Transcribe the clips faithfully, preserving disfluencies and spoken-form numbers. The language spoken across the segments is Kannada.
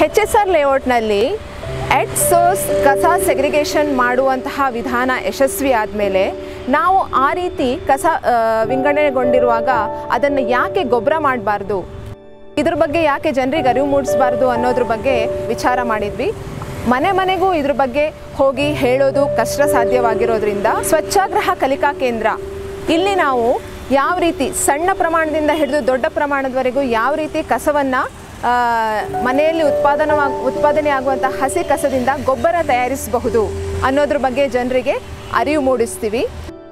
ಎಚ್ ಎಸ್ ಆರ್ ಲೇಔಟ್ನಲ್ಲಿ ಎಟ್ ಸೋರ್ಸ್ ಕಸ ಸೆಗ್ರಿಗೇಷನ್ ಮಾಡುವಂತಹ ವಿಧಾನ ಯಶಸ್ವಿ ಆದಮೇಲೆ ನಾವು ಆ ರೀತಿ ಕಸ ವಿಂಗಡಣೆಗೊಂಡಿರುವಾಗ ಅದನ್ನು ಯಾಕೆ ಗೊಬ್ಬರ ಮಾಡಬಾರ್ದು, ಇದ್ರ ಬಗ್ಗೆ ಯಾಕೆ ಜನರಿಗೆ ಅರಿವು ಮೂಡಿಸಬಾರ್ದು ಅನ್ನೋದ್ರ ಬಗ್ಗೆ ವಿಚಾರ ಮಾಡಿದ್ವಿ. ಮನೆ ಮನೆಗೂ ಇದ್ರ ಬಗ್ಗೆ ಹೋಗಿ ಹೇಳೋದು ಕಷ್ಟ ಸಾಧ್ಯವಾಗಿರೋದ್ರಿಂದ ಸ್ವಚ್ಛಾಗ್ರಹ ಕಲಿಕಾ ಕೇಂದ್ರ ಇಲ್ಲಿ ನಾವು ಯಾವ ರೀತಿ ಸಣ್ಣ ಪ್ರಮಾಣದಿಂದ ಹಿಡಿದು ದೊಡ್ಡ ಪ್ರಮಾಣದವರೆಗೂ ಯಾವ ರೀತಿ ಕಸವನ್ನು ಮನೆಯಲ್ಲಿ ಉತ್ಪಾದನ ಉತ್ಪಾದನೆ ಆಗುವಂಥ ಹಸಿ ಕಸದಿಂದ ಗೊಬ್ಬರ ತಯಾರಿಸಬಹುದು ಅನ್ನೋದ್ರ ಬಗ್ಗೆ ಜನರಿಗೆ ಅರಿವು ಮೂಡಿಸ್ತೀವಿ.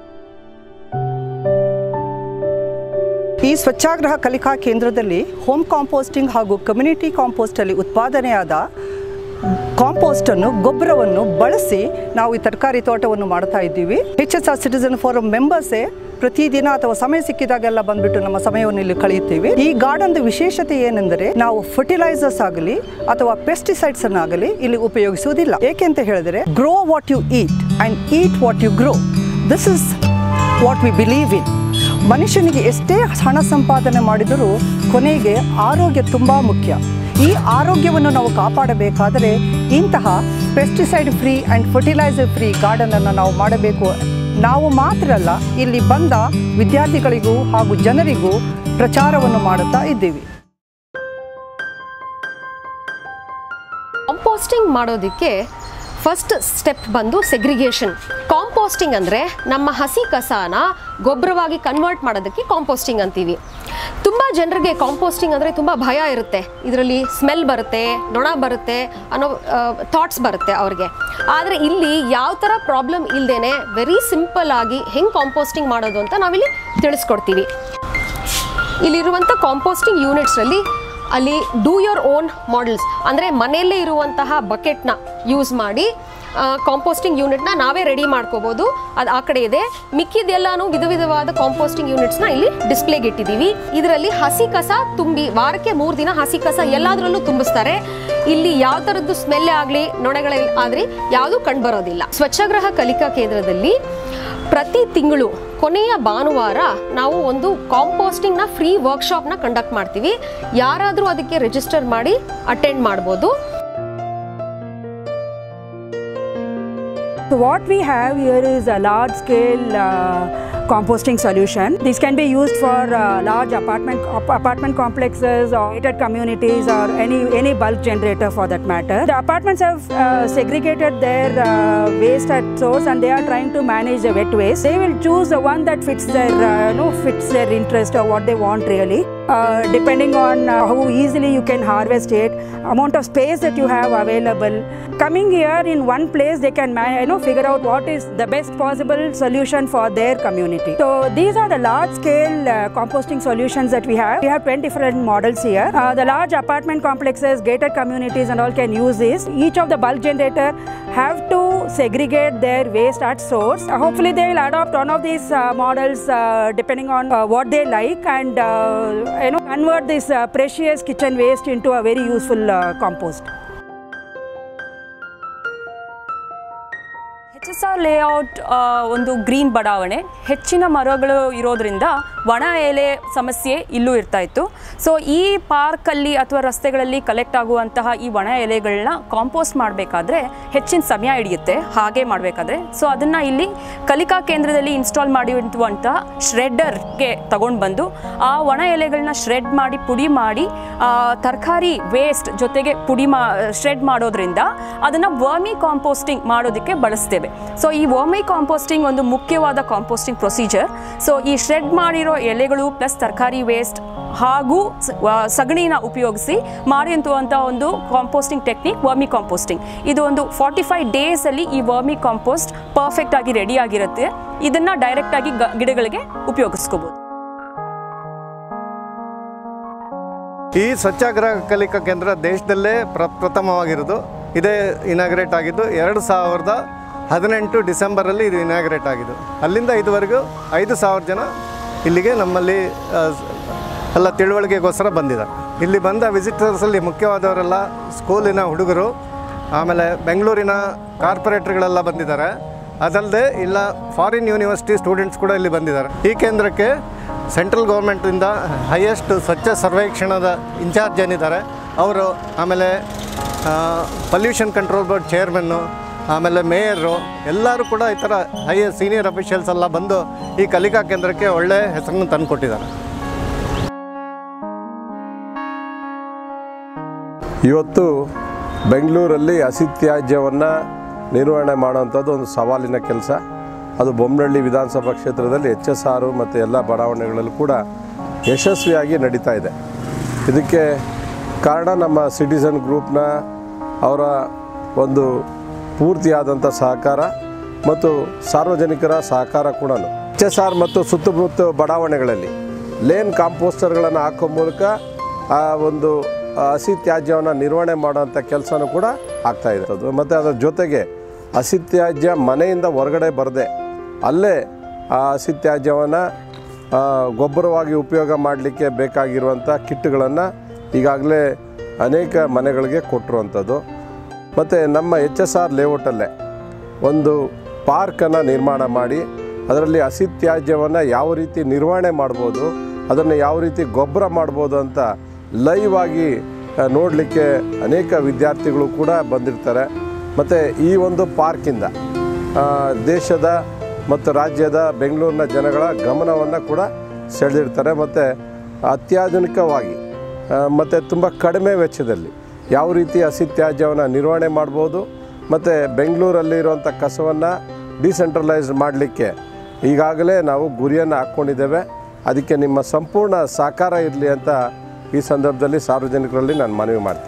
ಈ ಸ್ವಚ್ಛಾಗ್ರಹ ಕಲಿಕಾ ಕೇಂದ್ರದಲ್ಲಿ ಹೋಮ್ ಕಾಂಪೋಸ್ಟಿಂಗ್ ಹಾಗೂ ಕಮ್ಯುನಿಟಿ ಕಾಂಪೋಸ್ಟಲ್ಲಿ ಉತ್ಪಾದನೆಯಾದ ಕಾಂಪೋಸ್ಟನ್ನು ಗೊಬ್ಬರವನ್ನು ಬಳಸಿ ನಾವು ಈ ತರಕಾರಿ ತೋಟವನ್ನು ಮಾಡ್ತಾ ಇದ್ದೀವಿ. H S R citizen forum ಮೆಂಬರ್ಸೇ ಪ್ರತಿದಿನ ಅಥವಾ ಸಮಯ ಸಿಕ್ಕಿದಾಗೆಲ್ಲ ಬಂದ್ಬಿಟ್ಟು ನಮ್ಮ ಸಮಯವನ್ನು ಇಲ್ಲಿ ಕಳೆಯುತ್ತೀವಿ. ಈ ಗಾರ್ಡನ್ ವಿಶೇಷತೆ ಏನೆಂದರೆ ನಾವು ಫರ್ಟಿಲೈಸರ್ಸ್ ಆಗಲಿ ಅಥವಾ ಪೆಸ್ಟಿಸೈಡ್ಸ್ ಅನ್ನಾಗಲಿ ಇಲ್ಲಿ ಉಪಯೋಗಿಸುವುದಿಲ್ಲ. ಏಕೆಂತ ಹೇಳಿದರೆ grow what you eat and eat what you grow, this is what we believe in. ಮನುಷ್ಯನಿಗೆ ಎಷ್ಟೇ ಹಣ ಸಂಪಾದನೆ ಮಾಡಿದರೂ ಕೊನೆಗೆ ಆರೋಗ್ಯ ತುಂಬ ಮುಖ್ಯ. ಈ ಆರೋಗ್ಯವನ್ನು ನಾವು ಕಾಪಾಡಬೇಕಾದರೆ ಇಂತಹ pesticide free and fertiliser free ಗಾರ್ಡನನ್ನು ನಾವು ಮಾಡಬೇಕು. ನಾವು ಮಾತ್ರ ಅಲ್ಲ, ಇಲ್ಲಿ ಬಂದ ವಿದ್ಯಾರ್ಥಿಗಳಿಗೂ ಹಾಗೂ ಜನರಿಗೂ ಪ್ರಚಾರವನ್ನು ಮಾಡುತ್ತಾ ಇದ್ದೀವಿ. ಕಾಂಪೋಸ್ಟಿಂಗ್ ಮಾಡೋದಕ್ಕೆ ಫಸ್ಟ್ ಸ್ಟೆಪ್ ಬಂದು ಸೆಗ್ರಿಗೇಷನ್. ಕಾಂಪೋಸ್ಟಿಂಗ್ ಅಂದರೆ ನಮ್ಮ ಹಸಿ ಕಸನ ಗೊಬ್ಬರವಾಗಿ ಕನ್ವರ್ಟ್ ಮಾಡೋದಕ್ಕೆ ಕಾಂಪೋಸ್ಟಿಂಗ್ ಅಂತೀವಿ. ತುಂಬ ಜನರಿಗೆ ಕಾಂಪೋಸ್ಟಿಂಗ್ ಅಂದರೆ ತುಂಬ ಭಯ ಇರುತ್ತೆ, ಇದರಲ್ಲಿ ಸ್ಮೆಲ್ ಬರುತ್ತೆ, ನೊಣ ಬರುತ್ತೆ ಅನ್ನೋ ಥಾಟ್ಸ್ ಬರುತ್ತೆ ಅವ್ರಿಗೆ. ಆದರೆ ಇಲ್ಲಿ ಯಾವ ಥರ ಪ್ರಾಬ್ಲಮ್ ಇಲ್ಲದೇ ವೆರಿ ಸಿಂಪಲ್ ಆಗಿ ಹೆಂಗೆ ಕಾಂಪೋಸ್ಟಿಂಗ್ ಮಾಡೋದು ಅಂತ ನಾವಿಲ್ಲಿ ತಿಳಿಸ್ಕೊಡ್ತೀವಿ. ಇಲ್ಲಿರುವಂಥ ಕಾಂಪೋಸ್ಟಿಂಗ್ ಯೂನಿಟ್ಸಲ್ಲಿ ಅಲ್ಲಿ ಡೂ ಯೋರ್ ಓನ್ ಮಾಡೆಲ್ಸ್ ಅಂದರೆ ಮನೆಯಲ್ಲೇ ಇರುವಂತಹ ಬಕೆಟ್ನ ಯೂಸ್ ಮಾಡಿ ಕಾಂಪೋಸ್ಟಿಂಗ್ ಯೂನಿಟ್ನ ನಾವೇ ರೆಡಿ ಮಾಡ್ಕೋಬೋದು. ಅದು ಆ ಕಡೆ ಇದೆ. ಮಿಕ್ಕಿದೆಲ್ಲನೂ ವಿಧ ವಿಧವಾದ ಕಾಂಪೋಸ್ಟಿಂಗ್ ಯೂನಿಟ್ಸ್ನ ಇಲ್ಲಿ ಡಿಸ್ಪ್ಲೇಗೆ ಇಟ್ಟಿದ್ದೀವಿ. ಇದರಲ್ಲಿ ಹಸಿ ಕಸ ತುಂಬಿ ವಾರಕ್ಕೆ ಮೂರು ದಿನ ಹಸಿ ಕಸ ಎಲ್ಲದರಲ್ಲೂ ತುಂಬಿಸ್ತಾರೆ. ಇಲ್ಲಿ ಯಾವ ಥರದ್ದು ಸ್ಮೆಲ್ ಆಗಲಿ ನೊಣಗಳ ಆದರೆ ಯಾವುದೂ ಕಂಡುಬರೋದಿಲ್ಲ. ಸ್ವಚ್ಛಾಗ್ರಹ ಕಲಿಕಾ ಕೇಂದ್ರದಲ್ಲಿ ಪ್ರತಿ ತಿಂಗಳು ಕೊನೆಯ ಭಾನುವಾರ ನಾವು ಒಂದು ಕಾಂಪೋಸ್ಟಿಂಗ್ನ ಫ್ರೀ ವರ್ಕ್ಶಾಪ್ನ ಕಂಡಕ್ಟ್ ಮಾಡ್ತೀವಿ. ಯಾರಾದರೂ ಅದಕ್ಕೆ ರಿಜಿಸ್ಟರ್ ಮಾಡಿ ಅಟೆಂಡ್ ಮಾಡ್ಬೋದು. So what we have here is a large scale uh, composting solution. This can be used for uh, large apartment apartment complexes or gated communities or any any bulk generator for that matter. The apartments have uh, segregated their uh, waste at source and they are trying to manage the wet waste. They will choose the one that fits their uh, no fits their interest or what they want really. Uh, depending on uh, how easily you can harvest it, amount of space that you have available. Coming here in one place, they can you know figure out what is the best possible solution for their community. So these are the large scale uh, composting solutions that we have. We have twenty different models here. Uh, the large apartment complexes, gated communities and all can use this. Each of the bulk generator have to segregate their waste at source. Uh, hopefully they will adopt one of these uh, models uh, depending on uh, what they like and uh, you know convert this uh, precious kitchen waste into a very useful uh, compost. H S R layout ಒಂದು ಗ್ರೀನ್ ಬಡಾವಣೆ, ಹೆಚ್ಚಿನ ಮರಗಳು ಇರೋದ್ರಿಂದ ಒಣ ಎಲೆ ಸಮಸ್ಯೆ ಇಲ್ಲೂ ಇರ್ತಾಯಿತ್ತು. ಸೊ ಈ ಪಾರ್ಕಲ್ಲಿ ಅಥವಾ ರಸ್ತೆಗಳಲ್ಲಿ ಕಲೆಕ್ಟ್ ಆಗುವಂತಹ ಈ ಒಣ ಎಲೆಗಳನ್ನ ಕಾಂಪೋಸ್ಟ್ ಮಾಡಬೇಕಾದ್ರೆ ಹೆಚ್ಚಿನ ಸಮಯ ಹಿಡಿಯುತ್ತೆ ಹಾಗೆ ಮಾಡಬೇಕಾದ್ರೆ. ಸೊ ಅದನ್ನು ಇಲ್ಲಿ ಕಲಿಕಾ ಕೇಂದ್ರದಲ್ಲಿ ಇನ್ಸ್ಟಾಲ್ ಮಾಡಿರುವಂಥ ಶ್ರೆಡ್ಡರ್ಗೆ ತಗೊಂಡು ಬಂದು ಆ ಒಣ ಎಲೆಗಳನ್ನ ಶ್ರೆಡ್ ಮಾಡಿ ಪುಡಿ ಮಾಡಿ ತರಕಾರಿ ವೇಸ್ಟ್ ಜೊತೆಗೆ ಪುಡಿ ಮಾ ಶ್ರೆಡ್ ಮಾಡೋದ್ರಿಂದ ಅದನ್ನು ವರ್ಮಿ ಕಾಂಪೋಸ್ಟಿಂಗ್ ಮಾಡೋದಕ್ಕೆ ಬಳಸ್ತೇವೆ. ಸೊ ಈ ವರ್ಮಿ ಕಾಂಪೋಸ್ಟಿಂಗ್ ಒಂದು ಮುಖ್ಯವಾದ ಕಾಂಪೋಸ್ಟಿಂಗ್ ಪ್ರೊಸೀಜರ್. ಸೊ ಈ ಶ್ರೆಡ್ ಮಾಡಿರೋ ಎಲೆಗಳು ಪ್ಲಸ್ ತರಕಾರಿ ವೇಸ್ಟ್ ಹಾಗೂ ಸಗಣಿನ ಉಪಯೋಗಿಸಿ ಮಾಡಿರುವಂಥ ಒಂದು ಕಾಂಪೋಸ್ಟಿಂಗ್ ಟೆಕ್ನಿಕ್ ವರ್ಮಿ ಕಾಂಪೋಸ್ಟಿಂಗ್. ಇದು ಒಂದು ಫಾರ್ಟಿ ಫೈವ್ ಡೇಸಲ್ಲಿ ಈ ವರ್ಮಿ ಕಾಂಪೋಸ್ಟ್ ಪರ್ಫೆಕ್ಟ್ ಆಗಿ ರೆಡಿ ಆಗಿರುತ್ತೆ. ಇದನ್ನು ಡೈರೆಕ್ಟಾಗಿ ಗಿಡಗಳಿಗೆ ಉಪಯೋಗಿಸ್ಕೋಬೋದು. ಈ ಸ್ವಚ್ಛಾಗ್ರಹ ಕಲಿಕಾ ಕೇಂದ್ರ ದೇಶದಲ್ಲೇ ಪ್ರಪ್ರಥಮವಾಗಿರೋದು. ಇದೇ ಇನಾಗ್ರೇಟ್ ಆಗಿದ್ದು ಎರಡು ಸಾವಿರದ ಹದಿನೆಂಟು ಡಿಸೆಂಬರಲ್ಲಿ ಇದು ಇನಾಗ್ರೇಟ್ ಆಗಿದ್ದು. ಅಲ್ಲಿಂದ ಇದುವರೆಗೂ ಐದು ಸಾವಿರ ಜನ ಇಲ್ಲಿಗೆ ನಮ್ಮಲ್ಲಿ ಎಲ್ಲ ತಿಳುವಳಿಕೆಗೋಸ್ಕರ ಬಂದಿದ್ದಾರೆ. ಇಲ್ಲಿ ಬಂದ ವಿಸಿಟರ್ಸಲ್ಲಿ ಮುಖ್ಯವಾದವರೆಲ್ಲ ಸ್ಕೂಲಿನ ಹುಡುಗರು, ಆಮೇಲೆ ಬೆಂಗಳೂರಿನ ಕಾರ್ಪೊರೇಟ್ರ್ಗಳೆಲ್ಲ ಬಂದಿದ್ದಾರೆ. ಅದಲ್ಲದೆ ಇಲ್ಲ ಫಾರಿನ್ ಯೂನಿವರ್ಸಿಟಿ ಸ್ಟೂಡೆಂಟ್ಸ್ ಕೂಡ ಇಲ್ಲಿ ಬಂದಿದ್ದಾರೆ. ಈ ಕೇಂದ್ರಕ್ಕೆ ಸೆಂಟ್ರಲ್ ಗೌರ್ಮೆಂಟಿಂದ ಹೈಯೆಸ್ಟ್ ಸ್ವಚ್ಛ ಸರ್ವೇಕ್ಷಣದ ಇನ್ಚಾರ್ಜ್ ಏನಿದ್ದಾರೆ ಅವರು, ಆಮೇಲೆ ಪೊಲ್ಯೂಷನ್ ಕಂಟ್ರೋಲ್ ಬೋರ್ಡ್ ಚೇರ್ಮನ್ನು, ಆಮೇಲೆ ಮೇಯರು ಎಲ್ಲರೂ ಕೂಡ ಈ ಥರ ಹೈಯರ್ ಸೀನಿಯರ್ ಅಫಿಷಿಯಲ್ಸ್ ಎಲ್ಲ ಬಂದು ಈ ಕಲಿಕಾ ಕೇಂದ್ರಕ್ಕೆ ಒಳ್ಳೆ ಹೆಸರನ್ನು ತಂದುಕೊಟ್ಟಿದ್ದಾರೆ. ಇವತ್ತು ಬೆಂಗಳೂರಲ್ಲಿ ಹಸಿ ತ್ಯಾಜ್ಯವನ್ನು ನಿರ್ವಹಣೆ ಮಾಡುವಂಥದ್ದು ಒಂದು ಸವಾಲಿನ ಕೆಲಸ. ಅದು ಬೊಮ್ಮನಹಳ್ಳಿ ವಿಧಾನಸಭಾ ಕ್ಷೇತ್ರದಲ್ಲಿ ಎಚ್ ಎಸ್ ಆರು ಮತ್ತು ಎಲ್ಲ ಬಡಾವಣೆಗಳಲ್ಲೂ ಕೂಡ ಯಶಸ್ವಿಯಾಗಿ ನಡೀತಾ ಇದೆ. ಇದಕ್ಕೆ ಕಾರಣ ನಮ್ಮ ಸಿಟಿಸನ್ ಗ್ರೂಪ್ನ ಅವರ ಒಂದು ಪೂರ್ತಿಯಾದಂಥ ಸಹಕಾರ ಮತ್ತು ಸಾರ್ವಜನಿಕರ ಸಹಕಾರ ಕೂಡ. ಎಚ್ ಎಸ್ ಆರ್ ಮತ್ತು ಸುತ್ತಮುತ್ತ ಬಡಾವಣೆಗಳಲ್ಲಿ ಲೇನ್ ಕಾಂಪೋಸ್ಟರ್ಗಳನ್ನು ಹಾಕೋ ಮೂಲಕ ಆ ಒಂದು ಹಸಿ ತ್ಯಾಜ್ಯವನ್ನು ನಿರ್ವಹಣೆ ಮಾಡುವಂಥ ಕೆಲಸನೂ ಕೂಡ ಆಗ್ತಾಯಿದೆ. ಮತ್ತು ಅದರ ಜೊತೆಗೆ ಹಸಿ ತ್ಯಾಜ್ಯ ಮನೆಯಿಂದ ಹೊರಗಡೆ ಬರದೆ ಅಲ್ಲೇ ಆ ಹಸಿ ತ್ಯಾಜ್ಯವನ್ನು ಗೊಬ್ಬರವಾಗಿ ಉಪಯೋಗ ಮಾಡಲಿಕ್ಕೆ ಬೇಕಾಗಿರುವಂಥ ಕಿಟ್ಗಳನ್ನು ಈಗಾಗಲೇ ಅನೇಕ ಮನೆಗಳಿಗೆ ಕೊಟ್ಟಿರುವಂಥದ್ದು. ಮತ್ತು ನಮ್ಮ ಎಚ್ ಎಸ್ ಆರ್ ಲೇಔಟಲ್ಲೇ ಒಂದು ಪಾರ್ಕನ್ನು ನಿರ್ಮಾಣ ಮಾಡಿ ಅದರಲ್ಲಿ ಹಸಿ ತ್ಯಾಜ್ಯವನ್ನು ಯಾವ ರೀತಿ ನಿರ್ವಹಣೆ ಮಾಡ್ಬೋದು, ಅದನ್ನು ಯಾವ ರೀತಿ ಗೊಬ್ಬರ ಮಾಡ್ಬೋದು ಅಂತ ಲೈವ್ ಆಗಿ ನೋಡಲಿಕ್ಕೆ ಅನೇಕ ವಿದ್ಯಾರ್ಥಿಗಳು ಕೂಡ ಬಂದಿರ್ತಾರೆ. ಮತ್ತು ಈ ಒಂದು ಪಾರ್ಕಿಂದ ದೇಶದ ಮತ್ತು ರಾಜ್ಯದ ಬೆಂಗಳೂರಿನ ಜನಗಳ ಗಮನವನ್ನು ಕೂಡ ಸೆಳೆದಿರ್ತಾರೆ. ಮತ್ತು ಅತ್ಯಾಧುನಿಕವಾಗಿ ಮತ್ತು ತುಂಬ ಕಡಿಮೆ ವೆಚ್ಚದಲ್ಲಿ ಯಾವ ರೀತಿ ಹಸಿ ತ್ಯಾಜ್ಯವನ್ನು ನಿರ್ವಹಣೆ ಮಾಡ್ಬೋದು ಮತ್ತು ಬೆಂಗಳೂರಲ್ಲಿರುವಂಥ ಕಸವನ್ನು ಡಿಸೆಂಟ್ರಲೈಸ್ ಮಾಡಲಿಕ್ಕೆ ಈಗಾಗಲೇ ನಾವು ಗುರಿಯನ್ನು ಹಾಕ್ಕೊಂಡಿದ್ದೇವೆ. ಅದಕ್ಕೆ ನಿಮ್ಮ ಸಂಪೂರ್ಣ ಸಹಕಾರ ಇರಲಿ ಅಂತ ಈ ಸಂದರ್ಭದಲ್ಲಿ ಸಾರ್ವಜನಿಕರಲ್ಲಿ ನಾನು ಮನವಿ ಮಾಡ್ತೇನೆ.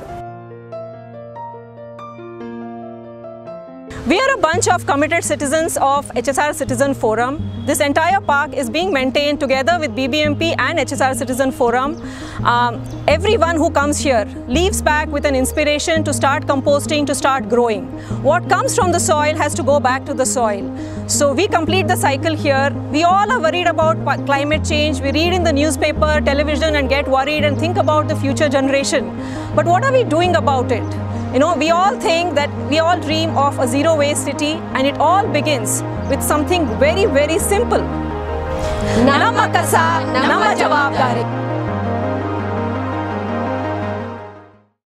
We are a bunch of committed citizens of H S R Citizen Forum. This entire park is being maintained together with B B M P and H S R Citizen Forum. Um, everyone who comes here leaves back with an inspiration to start composting, to start growing. What comes from the soil has to go back to the soil. So we complete the cycle here. We all are worried about climate change. We read in the newspaper, television and get worried and think about the future generation. But what are we doing about it? You know, we all think that we all dream of a zero waste city, and it all begins with something very, very simple. Nama kasa, nama jawabdari.